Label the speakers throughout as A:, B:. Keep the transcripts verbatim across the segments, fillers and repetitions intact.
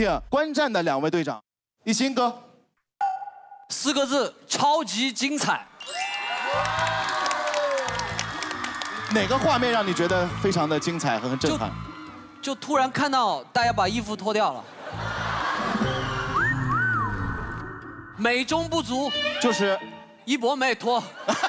A: 定观战的两位队长，一心哥，
B: 四个字：超级精彩。
A: 哪个画面让你觉得非常的精彩和很震撼？
B: 就, 就突然看到大家把衣服脱掉了，美中不足，
A: 就是
B: 一博没脱。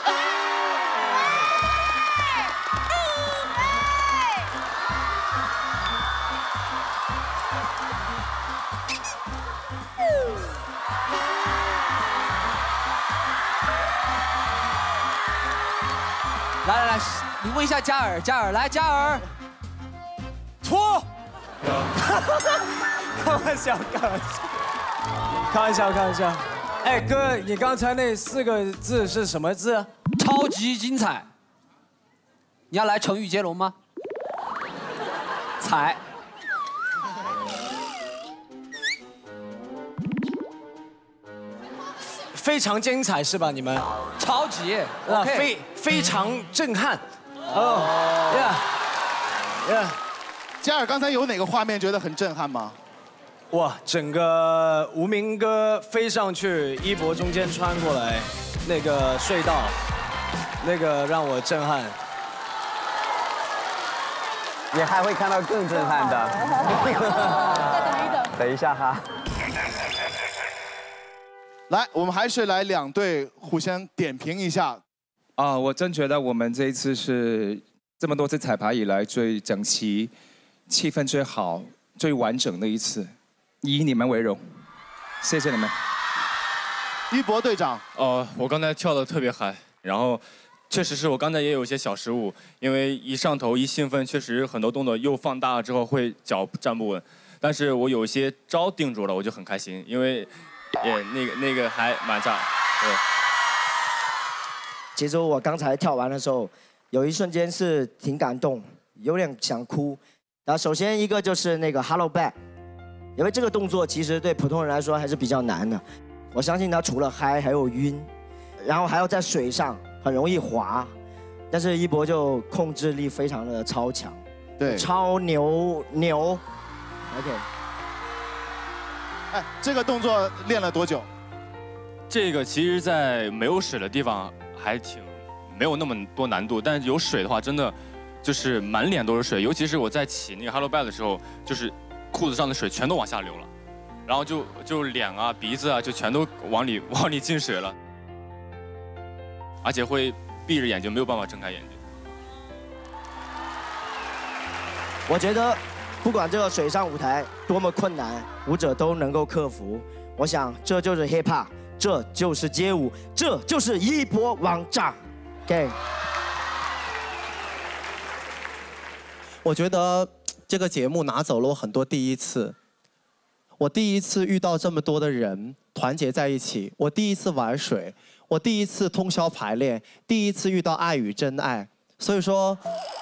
B: 来来来，你问一下嘉尔，嘉尔来，嘉尔，
C: 脱。开玩笑，开玩笑，开玩笑，开玩笑。哎，哥，你刚才那四个字是什么字？
B: 超级精彩。你要来成语接龙吗？彩。
C: 非常精彩是吧？你们
B: 超级
C: 啊，非非常震撼。哦，yeah yeah。
A: 嘉尔刚才有哪个画面觉得很震撼吗？
C: 哇，整个无名哥飞上去，一博中间穿过来，那个隧道，那个让我震撼。
D: 你还会看到更震撼的。
E: 再等一等。
D: 等一下哈。
A: 来，我们还是来两队互相点评一下。
F: 啊，我真觉得我们这一次是这么多次彩排以来最整齐、气氛最好、最完整的一次，以你们为荣，谢谢你们。
A: 一博队长，
G: 呃，我刚才跳得特别嗨，然后确实是我刚才也有一些小失误，因为一上头一兴奋，确实很多动作又放大了之后会脚站不稳，但是我有一些招定住了，我就很开心，因为。也那个那个还蛮炸，对。
H: 其实我刚才跳完的时候，有一瞬间是挺感动，有点想哭。然后首先一个就是那个 Hello Back， 因为这个动作其实对普通人来说还是比较难的。我相信他除了嗨还有晕，然后还要在水上很容易滑，但是一博就控制力非常的超强，
A: 对，
H: 超牛牛。OK。
A: 哎，这个动作练了多久？
G: 这个其实，在没有水的地方还挺没有那么多难度，但是有水的话，真的就是满脸都是水。尤其是我在起那个 Hello Back 的时候，就是裤子上的水全都往下流了，然后就就脸啊、鼻子啊，就全都往里往里进水了，而且会闭着眼睛，没有办法睁开眼睛。
H: 我觉得。不管这个水上舞台多么困难，舞者都能够克服。我想这就是 hip hop， 这就是街舞，这就是一波王炸。OK。
I: 我觉得这个节目拿走了我很多第一次。我第一次遇到这么多的人团结在一起，我第一次玩水，我第一次通宵排练，第一次遇到爱与真爱。所以说。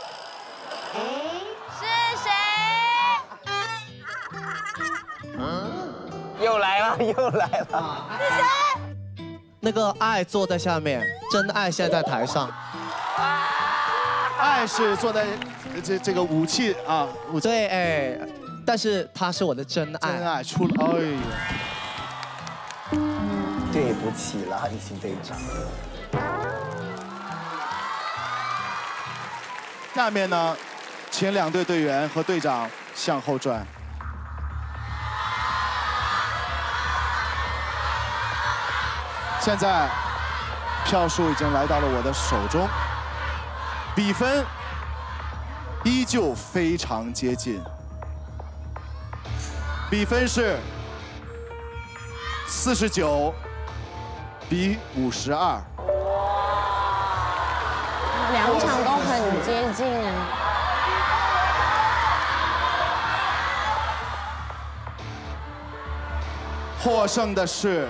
D: 又来了，又来了！
I: 是谁？那个爱坐在下面，真爱现在在台上。
A: 爱是坐在这这个武器啊，武器
I: 对，哎，但是他是我的真爱。
A: 真爱出了，哎呀！
D: 对不起了，一心队长。
A: 下面呢，请两队队员和队长向后转。现在票数已经来到了我的手中，比分依旧非常接近，比分是四十九比五十二。
E: 两场都很接近。
A: 获胜的是。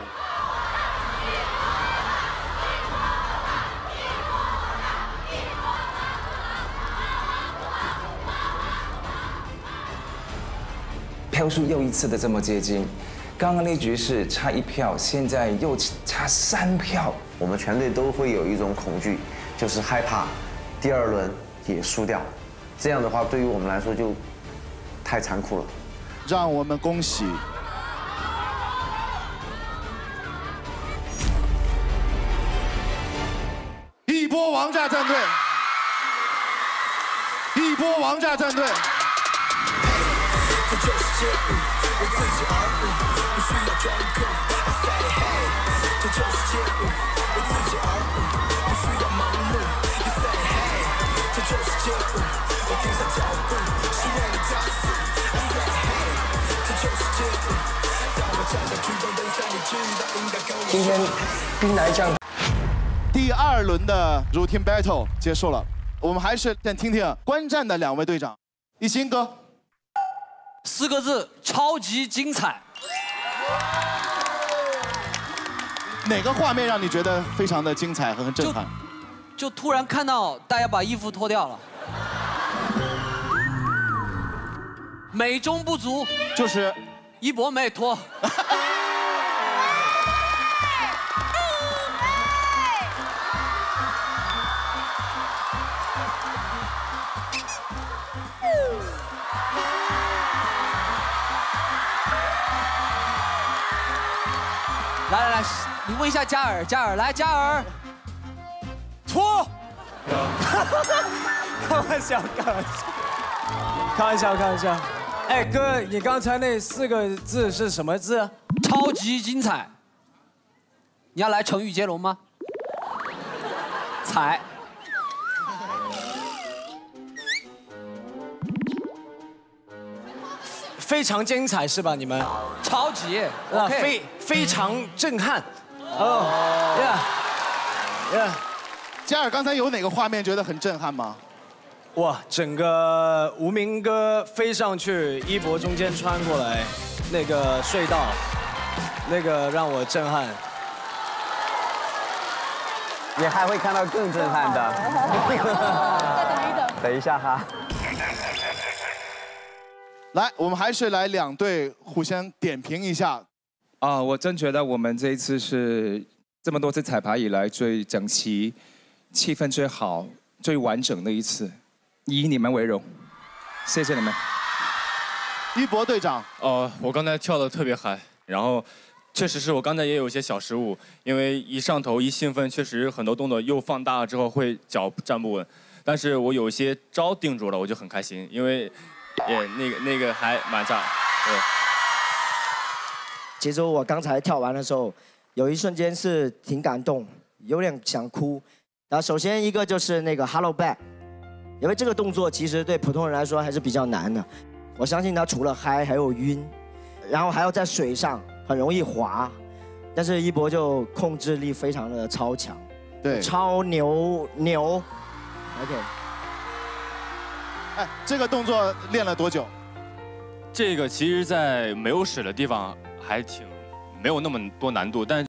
J: 票数又一次的这么接近，刚刚那局是差一票，现在又差三票。
D: 我们全队都会有一种恐惧，就是害怕第二轮也输掉。这样的话，对于我们来说就太残酷了。
A: 让我们恭喜一波王炸战队，一波王炸战队。
J: 今天兵来将
A: 第二轮的 routine battle 结束了，我们还是先听听观战的两位队长，一心哥，
B: 四个字，超级精彩。
A: 哪个画面让你觉得非常的精彩和很震撼？
B: 就突然看到大家把衣服脱掉了，美中不足，
A: 就是
B: 一博没脱。来来来，你问一下嘉尔，嘉尔来，嘉尔，
C: 脱。开玩笑，开玩笑，开玩笑，开玩笑。哎，哥，你刚才那四个字是什么字？
B: 超级精彩。你要来成语接龙吗？彩。
C: 非常精彩是吧？你们？
B: 超级。
C: 啊，非非常震撼。哦，yeah，yeah。
A: 嘉尔刚才有哪个画面觉得很震撼吗？
C: 哇，整个无名哥飞上去，一博中间穿过来，那个隧道，那个让我震撼。
K: 你还会看到更震撼的。
E: 再等一等。
K: 等一下哈。
A: 来，我们还是来两队互相点评一下。
F: 啊，我真觉得我们这一次是这么多次彩排以来最整齐、气氛最好、最完整的一次，以你们为荣，谢谢你们。
A: 一博队长，
G: 呃，我刚才跳得特别嗨，然后确实是我刚才也有一些小失误，因为一上头一兴奋，确实很多动作又放大了之后会脚站不稳，但是我有一些招定住了，我就很开心，因为。也那个那个还蛮炸，对。
H: 其实我刚才跳完的时候，有一瞬间是挺感动，有点想哭。然后首先一个就是那个 Hello Back， 因为这个动作其实对普通人来说还是比较难的。我相信他除了嗨还有晕，然后还要在水上很容易滑，但是一博就控制力非常的超强，
A: 对，
H: 超牛牛。OK。
A: 哎，这个动作练了多久？
G: 这个其实，在没有水的地方还挺没有那么多难度，但